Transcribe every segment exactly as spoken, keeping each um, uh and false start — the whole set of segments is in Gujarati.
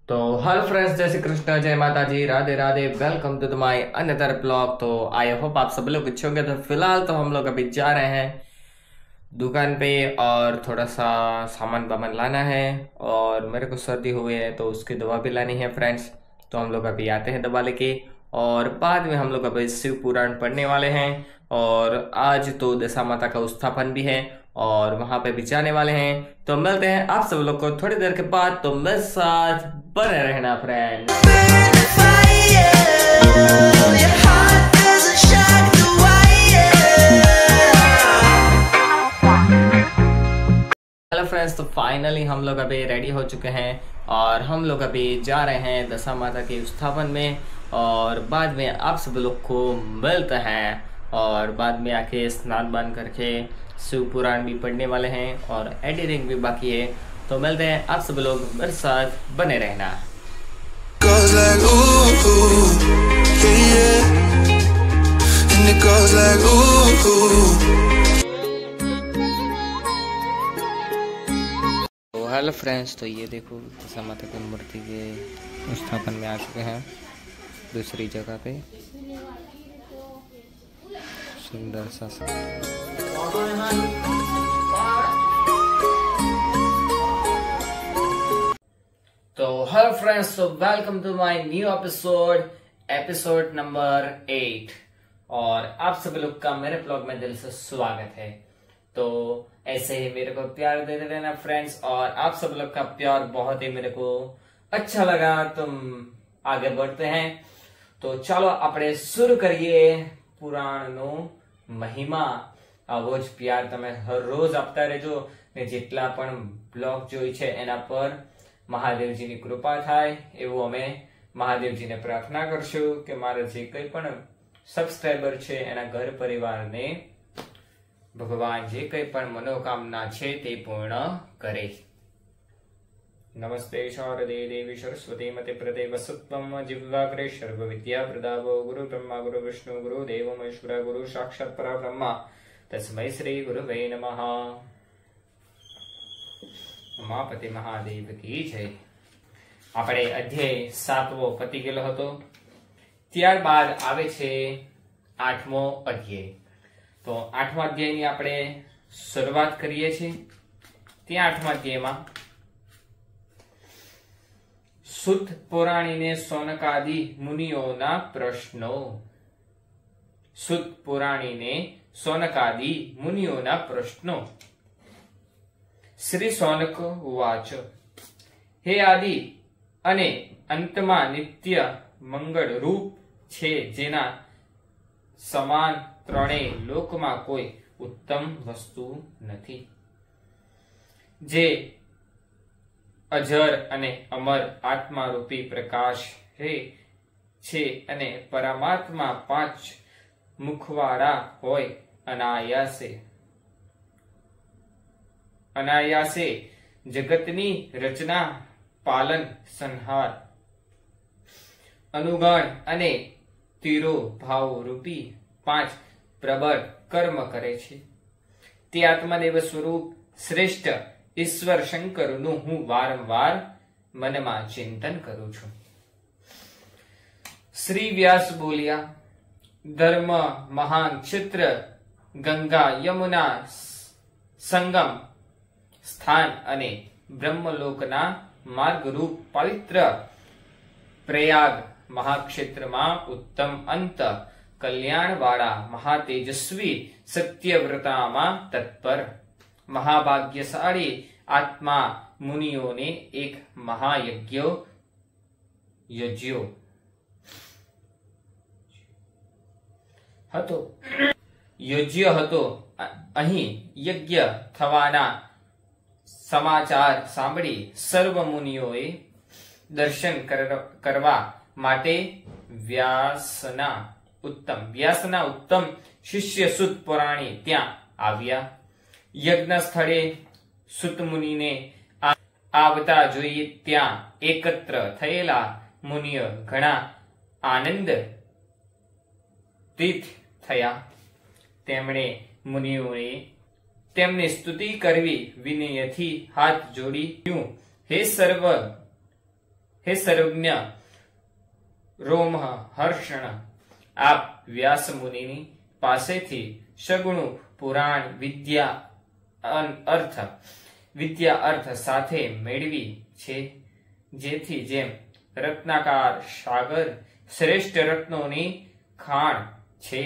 तो हेलो फ्रेंड्स, जय श्री कृष्ण, जय माता जी, Radhe Radhe. Welcome to my another blog. तो आई होप आप सब लोग अच्छे होंगे। तो फिलहाल तो हम लोग अभी जा रहे हैं दुकान पे और थोड़ा सा सामान वामान लाना है, और मेरे को सर्दी हुई है तो उसकी दवा भी लानी है फ्रेंड्स। तो हम लोग अभी आते हैं दवा लेके, और बाद में हम लोग अभी शिव पुराण पढ़ने वाले हैं। और आज तो दशा माता का उत्थापन भी है और वहां पे भी जाने वाले हैं। तो मिलते हैं आप सब लोग को थोड़ी देर के बाद। तो मेरे साथ बने रहना फ्रेंड्स। हेलो फ्रेंड्स, तो फाइनली हम लोग अभी रेडी हो चुके हैं और हम लोग अभी जा रहे हैं दशा माता के स्थापन में, और बाद में आप सब लोग को मिलते हैं। और बाद में आके स्नान बान करके शिव पुराण भी पढ़ने वाले हैं और एडिटिंग भी बाकी है। तो मिलते हैं आप सब लोग मेरे साथ बने रहना। Goes like ooh, ooh, yeah, yeah. And it goes like ooh, ooh. तो हेलो फ्रेंड्स, तो ये देखो दशा माता की मूर्ति के स्थापन में आ चुके हैं दूसरी जगह पे। सुंदर सा तो हेलो फ्रेंड्स, तो welcome to my new episode episode number eight, और आप सभी लोग का मेरे ब्लॉग में दिल से स्वागत है। तो ऐसे ही मेरे को प्यार देते रहना फ्रेंड्स, और आप सब लोग का प्यार बहुत ही मेरे को अच्छा लगा। तुम आगे बढ़ते हैं तो चलो આપણે शुरू કરીએ પુરાણનો મહિમા। આવો જ પ્યાર તમે હર રોજ આપતા રહેજો ને જેટલા પણ બ્લોગ જોઈ છે એના પર મહાદેવજીની કૃપા થાય એવું અમે મહાદેવજીને પ્રાર્થના કરશું કે મારા જે કંઈ પણ સબસ્ક્રાઇબર છે એના ઘર પરિવારને ભગવાન જે કંઈ પણ મનોકામના છે તે પૂર્ણ કરે। नमस्ते शारदे देवी सरस्वती मते प्रदे वसुत्वम जिह्वाग्रे सर्व विद्या प्रदावो गुरु ब्रह्मा गुरु विष्णु गुरु देव महेश्वर गुरु साक्षात् परब्रह्म तस्मै श्री गुरुवे नमः। उमापति महादेव की जय। આપણે અધ્યાય સાતમો પતી ગયેલો હતો, ત્યારબાદ આવે છે આઠમો અધ્યાય। તો આઠમા અધ્યાયની આપણે શરૂઆત કરીએ છીએ। ત્યાં આઠમા અધ્યાયમાં સુત પુરાણીને સોનકાદિ મુનિઓના પ્રશ્નો। સુત પુરાણીને સોનકાદિ મુનિઓના પ્રશ્નો। શ્રી સોનક ઉવાચ, હે આદિ અને અંતમાં નિત્ય મંગળ રૂપ છે, જેના સમાન ત્રણેય લોકમાં કોઈ ઉત્તમ વસ્તુ નથી, જે અજર અને અમર આત્મા રૂપી પ્રકાશ હે છે અને પરમાત્મા પાંચ મુખવાળા હોય, અનાયાસે અનાયાસે જગતની રચના પાલન સંહાર અનુગણ અને તીરો ભાવ રૂપી પાંચ પ્રબળ કર્મ કરે છે, તે આત્મદેવ સ્વરૂપ શ્રેષ્ઠ ઈશ્વર શંકરનું હું વારંવાર મનમાં ચિંતન કરું છું। શ્રી વ્યાસ બોલ્યા, ધર્મ મહાન ક્ષેત્ર ગંગા યમુના સંગમ સ્થાન અને બ્રહ્મલોકના માર્ગરૂપ પવિત્ર પ્રયાગ મહાક્ષેત્રમાં ઉત્તમ અંત કલ્યાણવાળા મહાતેજસ્વી સત્યવ્રતામાં તત્પર મહાભાગ્યશાળી આત્મા મુનિઓને એક મહાયજ્ઞ યજ્યો હતો યોજ્ય હતો। અહીં યજ્ઞ થવાના સમાચાર સાંભળી સર્વ મુનિઓએ દર્શન કરવા માટે વ્યાસના ઉત્તમ વ્યાસના ઉત્તમ શિષ્ય સુત પુરાણી ત્યાં આવ્યા। યજ્ઞ સ્થળે સુત મુનિને આવતા જોઈ ત્યાં એકત્ર થયેલા મુનિઓ ઘણા આનંદ તીર્થ થયા। તેમણે મુનિઓએ તેમની સ્તુતિ કરવી વિનયથી હાથ જોડી, હે સર્વ હે સર્વજ્ઞ રોમ હર્ષણ, આપ વ્યાસ મુનિની પાસેથી સગુણું પુરાણ વિદ્યા અર્થ વિદ્યા અર્થ સાથે મેળવી છે, જેથી જેમ રત્નાકાર સાગર શ્રેષ્ઠ રત્નોની ખાણ છે,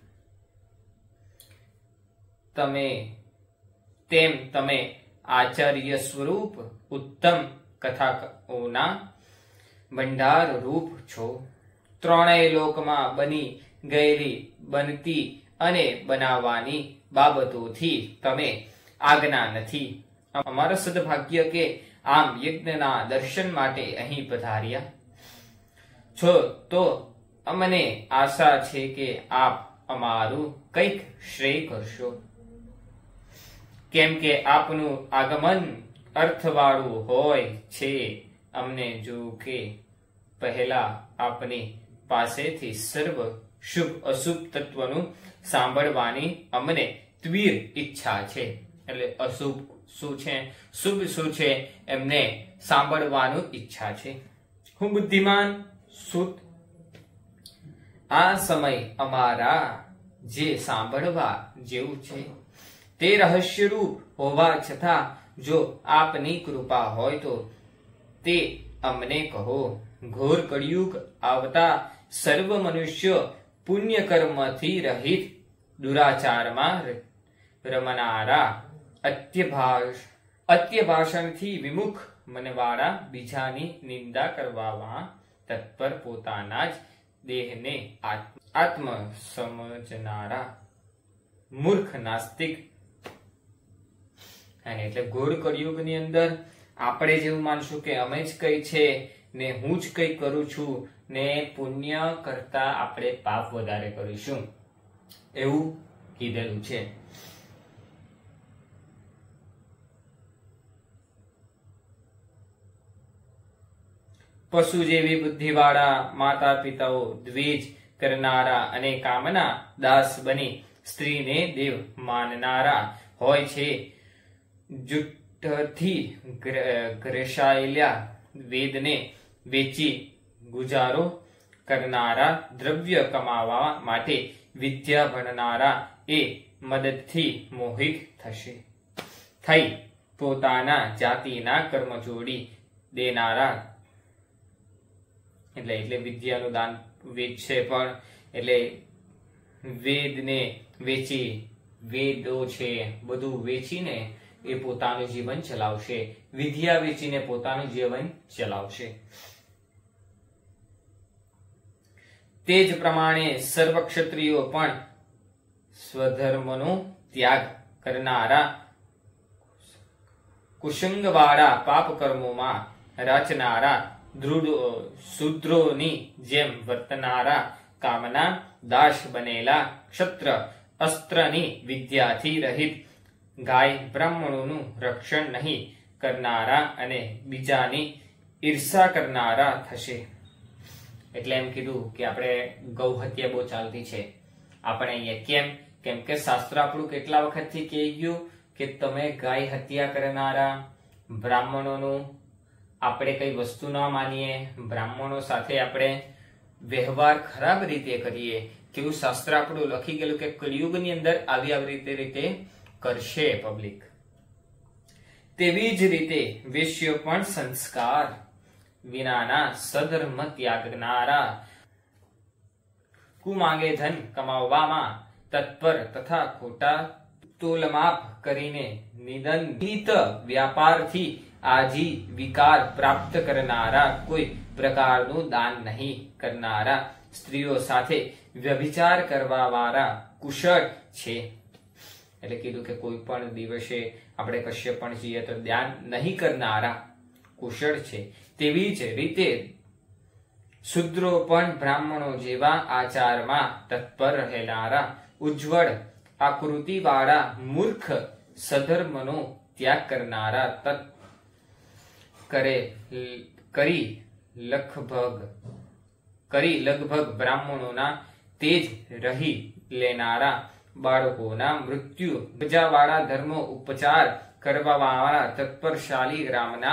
તમે તેમ તમે આચાર્ય સ્વરૂપ ઉત્તમ કથાઓના ભંડાર રૂપ છો. ત્રણેય લોકમાં બની ગયેલી, બનતી અને બનાવવાની બાબતોથી તમે આજ્ઞા નથી. અમારું સદભાગ્ય કે આમ યજ્ઞના દર્શન માટે અહીં પધાર્યા છો, તો અમને આશા છે કે આપ અમારું કંઈક શ્રેય કરશો, કેમ કે આપનું આગમન અર્થવાળું હોય છે. અમને જો કે પહેલા આપની પાસેથી સર્વ શુભ અશુભ તત્વનું સાંભળવાની અમને તીવ્ર ઈચ્છા છે. એટલે અશુભ શું છે, શુભ શું છે, એમને સાંભળવાનું ઈચ્છા છે. હું બુદ્ધિમાન સુત, આ સમય અમારા જે સાંભળવા જેવું છે તે રહસ્યરૂપ હોવા છતાં જો આપની કૃપા હોય તો તે અમને કહો. ઘોર કળિયુગ આવતા સર્વ મનુષ્યો પુણ્ય કર્મથી રહિત દુરાચારમાં રમનારા, અત્યભાષણથી વિમુખ મનવાળા, બીજાની નિંદા કરવામાં તત્પર, પોતાના જ દેહને આત્મ સમજનારા મૂર્ખ નાસ્તિક. એટલે ઘોર કળિયુગની અંદર આપણે જેવું માનશું કે અમે જ કઈ છે ને હું જ કઈ કરું છું ને પુણ્ય કરતા આપણે પાપ વધારે કરીશું, એવું કીધેલું છે. પશુ જેવી બુદ્ધિવાળા માતા પિતાઓ દ્વેષ કરનારા અને કામના દાસ બની સ્ત્રીને દેવ માનનારા હોય છે. જૂઠથી ગ્રેસાયેલા વેદને વેચી ગુજારો કરનારા, દ્રવ્ય કમાવા માટે વિદ્યા ભણનારા એ મદદથી મોહિત થશે થઈ પોતાના જાતિના કર્મ જોડી દેનારા. એટલે એટલે વિદ્યાનું દાન વેચશે, પણ એટલે વેદને વેચી, વેદો છે બધું વેચીને એ પોતાનું જીવન ચલાવશે, વિદ્યા વેચીને પોતાનું જીવન ચલાવશે. તે જ પ્રમાણે સર્વ ક્ષત્રિયો પણ સ્વધર્મનો ત્યાગ કરનારા, કુસંગવાળા, પાપ કર્મોમાં રચનારા, શૂદ્રોની જેમ વર્તનારા, કામના દાસ બનેલા, ક્ષત્ર અસ્ત્રની વિદ્યાથી રહિત, ગાય બ્રાહ્મણોનું રક્ષણ નહીં કરનારા અને બીજાની ઈર્ષા કરનારા થશે. એટલે એમ કીધું કે આપણે ગૌ હત્યા બહુ ચાલતી છે આપણે અહીંયા. કેમ? કેમ કે શાસ્ત્ર આપણું કેટલા વખતથી કહી ગયું કે તમે ગાય હત્યા કરનારા, બ્રાહ્મણોનું આપણે કઈ વસ્તુ ન માનીએ, બ્રાહ્મણો સાથે આપણે વ્યવહાર ખરાબ રીતે કરીએ, કેવું શાસ્ત્ર આપણું લખી ગયેલું કે કળિયુગની અંદર આવી આવી રીતે રીતે કરશે પબ્લિક. તેવી જ રીતે વેશ્યો પણ સંસ્કાર વિનાના સધર્મ ત્યાગનારા, કુમાંગે ધન કમાવવામાં તત્પર તથા ખોટા તોલમાપ કરીને નિદંડિત વ્યાપારથી આજીવિકાર પ્રાપ્ત કરનારા, કોઈ પ્રકારનું દાન નહીં કરનારા, સ્ત્રીઓ સાથે વ્યભિચાર કરવા વાળા કુશળ છે. એટલે કીધું કે કોઈ પણ દિવસે આપણે કશ્ય પણ જઈએ તો ધ્યાન નહીં કરનારા કુશળ છે. તેવી જ રીતે શુદ્રો પણ બ્રાહ્મણો જેવા આચારમાં તત્પર રહેનારા, ઉજ્જવળ આકૃતિ વાળા, મૂર્ખ સધર્મનો ત્યાગ કરનારા, તત્ કરે કરી લગભગ કરી લગભગ બ્રાહ્મણોના તેજ રહી લેનારા, બાળકોના મૃત્યુ બજાવાળા, ધર્મો ઉપચાર કરવા વાળા, તત્પરશાળી ગ્રામના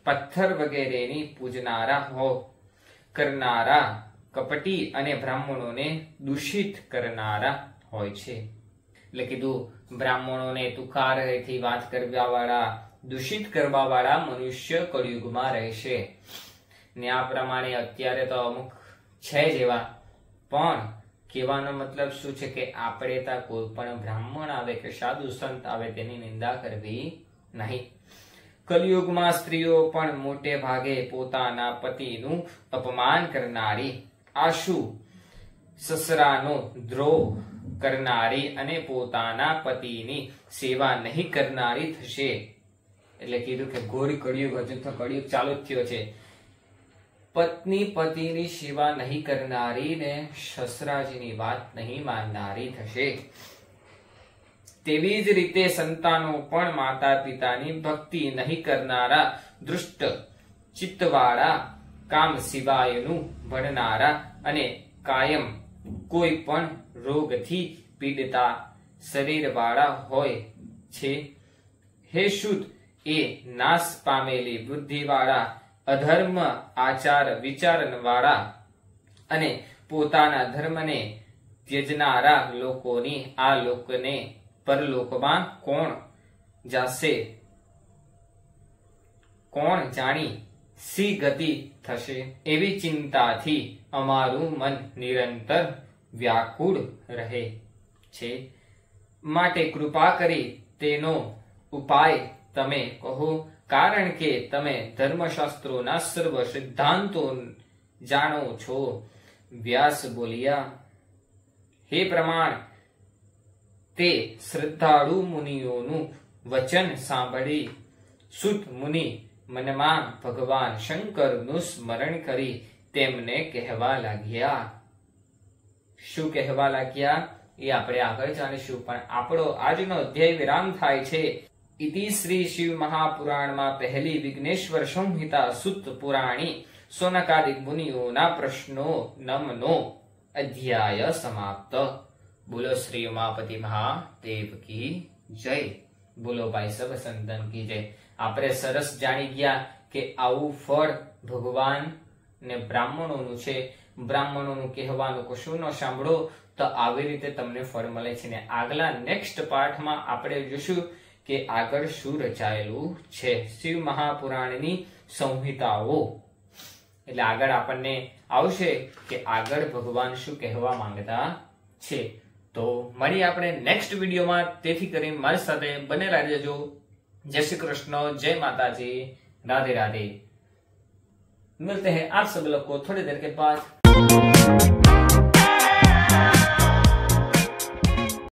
પથ્થર વગેરેની પૂજનારા હો કરનારા કપટી અને બ્રાહ્મણોને દૂષિત કરનારા હોય છે. એટલે કીધું બ્રાહ્મણોને તુકારથી વાત કરવા વાળા, દૂષિત કરવા વાળા મનુષ્ય કળિયુગમાં રહેશે. ને આ પ્રમાણે અત્યારે તો અમુક છે જ એવા, પણ કહેવાનો મતલબ શું છે કે આપણે ત્યાં કોઈ પણ બ્રાહ્મણ આવે કે સાધુ સંત આવે તેની નિંદા કરવી નહીં. કલિયુગમાં સ્ત્રીઓ પણ મોટે ભાગે પોતાના પતિનું અપમાન કરનારી, આશુ સસરાનો દ્રોહ કરનારી અને પોતાના પતિની સેવા નહીં કરનારી થશે. એટલે કીધું કે ઘોર કળિયુગ, હજુ તો કળિયુગ ચાલુ જ થયો છે. પત્ની પતિની સેવા નહીં કરનારી ને સસરાજીની વાત નહીં માનનારી થશે. તેવી જ રીતે સંતાનો પણ માતા પિતાની ભક્તિ નહીં કરનારા, દુષ્ટ ચિત્તવાળા, કામ સિવાયનું ભણનારા અને કાયમ કોઈ પણ રોગથી પીડિતા શરીર વાળા હોય છે. હે શુદ્ધ, એ નાશ પામેલી બુદ્ધિ વાળા, અધર્મ આચાર વિચાર વાળા અને પોતાના ધર્મને ત્યજનારા લોકોની આ લોકને પરલોકમાં કોણ જાશે, કોણ જાણી સી ગતિ થશે, એવી ચિંતાથી અમારું મન નિરંતર વ્યાકુળ રહે છે. માટે કૃપા કરી તેનો ઉપાય તમે કહો, કારણ કે તમે ધર્મશાસ્ત્રોના સર્વ સિદ્ધાંતો જાણો છો. વ્યાસ બોલ્યા, હે પ્રમાણ, તે શ્રદ્ધાળુ મુનિઓનું વચન સાંભળી સુત મુનિ મનમાં ભગવાન શંકરનું સ્મરણ કરી તેમને કહેવા લાગ્યા. શું કહેવા લાગ્યા એ આપણે આગળ જાણીશું, પણ આપણો આજનો અધ્યાય વિરામ થાય છે. ઇતિ શ્રી શિવ મહાપુરાણમાં પહેલી વિઘ્નેશ્વર સંહિતા સુત પુરાણી સોનકાદિક મુનિઓના પ્રશ્નો નમનો અધ્યાય સમાપ્ત. બોલો શ્રી ઉમાપતિ મહાદેવ કી જય. બોલો ભાઈ સબ સંતન કી જય. આપણે સરસ જાણી ગયા કે આવું ફળ ભગવાન ને બ્રાહ્મણોનું છે. બ્રાહ્મણોનું કહેવાનું કશું ન સાંભળો તો આવી રીતે તમને ફળ મળે છે. ને આગલા નેક્સ્ટ પાર્ટમાં આપણે જોશું કે આગળ શું રચાયેલું છે, શિવ મહાપુરાણની સંહિતાઓ. એટલે આગળ આપણને આવશે કે આગળ ભગવાન શું કહેવા માંગતા છે. તો મળી આપણે નેક્સ્ટ વિડીયોમાં. તેથી કરીને મારી સાથે બનેલા રહેજો. जय श्री कृष्ण, जय माता जी, राधे राधे. मिलते हैं आप सब लोग को थोड़ी देर के बाद.